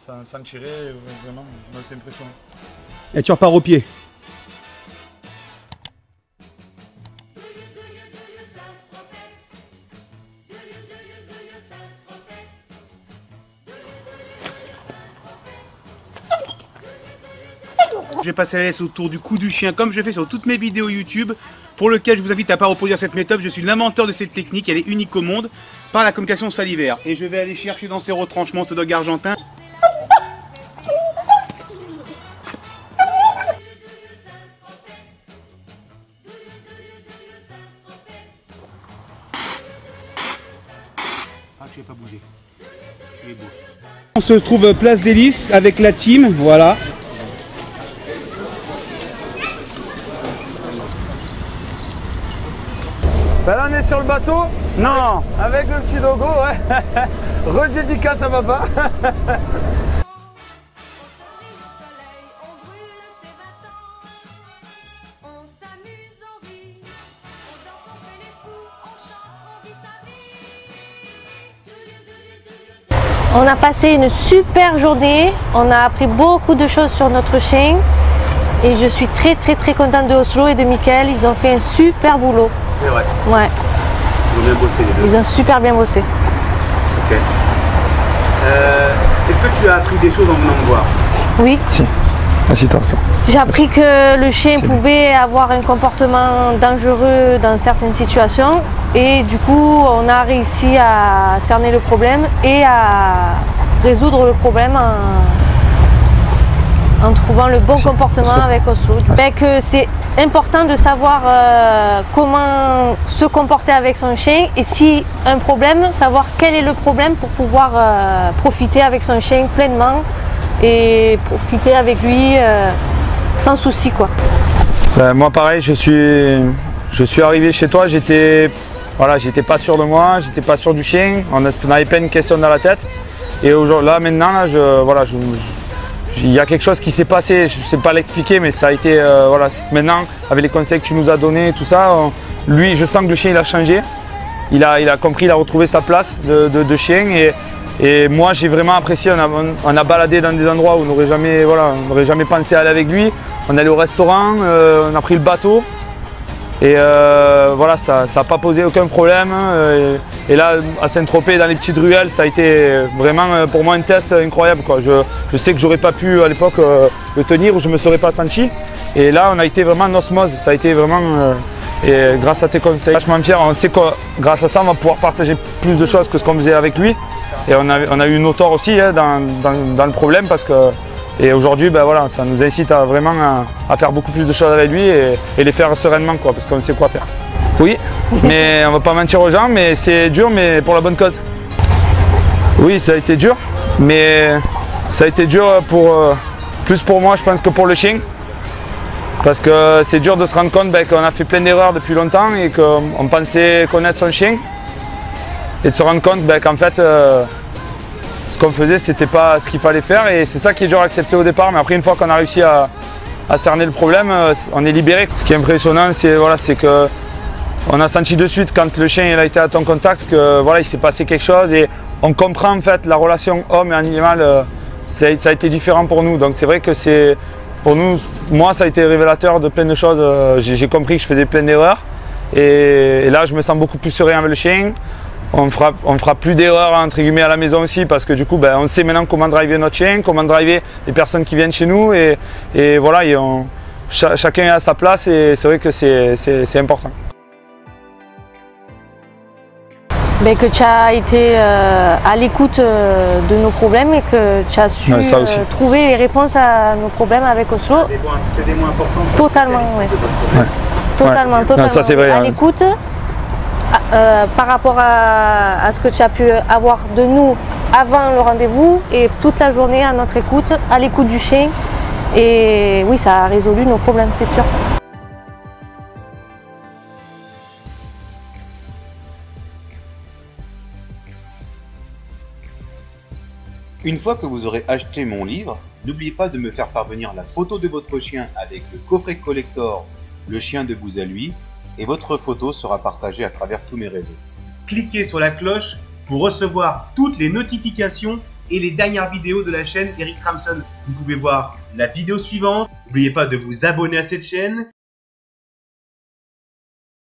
sans tirer, vraiment, c'est impressionnant. Et tu repars au pied. Je vais passer la laisse autour du cou du chien comme je fais sur toutes mes vidéos YouTube, pour lequel je vous invite à ne pas reproduire cette méthode. Je suis l'inventeur de cette technique, elle est unique au monde, par la communication salivaire. Et je vais aller chercher dans ses retranchements ce dog argentin. Ah, je vais pas bouger. Il est beau. On se trouve place des Lys avec la team, voilà. Ben là on est sur le bateau. Non. Avec le petit logo, ouais. Redédicace à papa. On a passé une super journée, on a appris beaucoup de choses sur notre chien et je suis très contente de Oslo et de Mickaël, ils ont fait un super boulot. C'est vrai. Ouais. Ils ont bien bossé les deux. Ils ont super bien bossé. Ok. Est-ce que tu as appris des choses en venant me voir? Oui. Si. Assieds-toi ça. J'ai appris que le chien pouvait avoir un comportement dangereux dans certaines situations et du coup on a réussi à cerner le problème et à résoudre le problème en trouvant le bon comportement avec Oslo. Que c'est important de savoir comment se comporter avec son chien et si un problème, savoir quel est le problème pour pouvoir profiter avec son chien pleinement et profiter avec lui sans souci quoi. Moi pareil, je suis arrivé chez toi, j'étais pas sûr de moi, j'étais pas sûr du chien, on avait plein de questions dans la tête et là maintenant il y a quelque chose qui s'est passé, je ne sais pas l'expliquer mais ça a été maintenant avec les conseils que tu nous as donnés tout ça, lui je sens que le chien il a changé, il a compris, il a retrouvé sa place de chien et moi j'ai vraiment apprécié, on a baladé dans des endroits où on n'aurait jamais pensé aller avec lui, on est allé au restaurant, on a pris le bateau et ça n'a pas posé aucun problème et là à Saint-Tropez dans les petites ruelles ça a été vraiment pour moi un test incroyable quoi. Je sais que j'aurais pas pu à l'époque le tenir ou je me serais pas senti et là on a été vraiment en osmose, ça a été vraiment et grâce à tes conseils, vachement fier, on sait que grâce à ça on va pouvoir partager plus de choses que ce qu'on faisait avec lui et on a eu nos torts aussi dans le problème parce que et aujourd'hui ça nous incite à vraiment à faire beaucoup plus de choses avec lui et les faire sereinement quoi, parce qu'on sait quoi faire. Oui, mais on va pas mentir aux gens, mais c'est dur mais pour la bonne cause. Oui, ça a été dur, mais ça a été dur plus pour moi je pense que pour le chien. Parce que c'est dur de se rendre compte qu'on a fait plein d'erreurs depuis longtemps et qu'on pensait connaître son chien. Et de se rendre compte qu'en fait, ce qu'on faisait, c'était pas ce qu'il fallait faire. Et c'est ça qui est dur à accepter au départ. Mais après, une fois qu'on a réussi à cerner le problème, on est libéré. Ce qui est impressionnant, c'est que on a senti de suite quand le chien il a été à ton contact il s'est passé quelque chose. Et on comprend en fait la relation homme et animal, ça a été différent pour nous. Donc c'est vrai que pour nous, moi ça a été révélateur de plein de choses. J'ai compris que je faisais plein d'erreurs. Et là, je me sens beaucoup plus serein avec le chien. On fera plus d'erreurs entre guillemets à la maison aussi parce que du coup on sait maintenant comment driver notre chien, comment driver les personnes qui viennent chez nous et chacun est à sa place et c'est vrai que c'est important. Que tu as été à l'écoute de nos problèmes et que tu as su trouver les réponses à nos problèmes avec Oslo. C'est des mots importants. Totalement, oui. Totalement. Non, ça c'est vrai. À l'écoute. Par rapport à ce que tu as pu avoir de nous avant le rendez-vous et toute la journée à notre écoute, à l'écoute du chien. Et oui, ça a résolu nos problèmes, c'est sûr. Une fois que vous aurez acheté mon livre, n'oubliez pas de me faire parvenir la photo de votre chien avec le coffret collector Le chien de vous à lui et votre photo sera partagée à travers tous mes réseaux. Cliquez sur la cloche pour recevoir toutes les notifications et les dernières vidéos de la chaîne Erik Ramson. Vous pouvez voir la vidéo suivante. N'oubliez pas de vous abonner à cette chaîne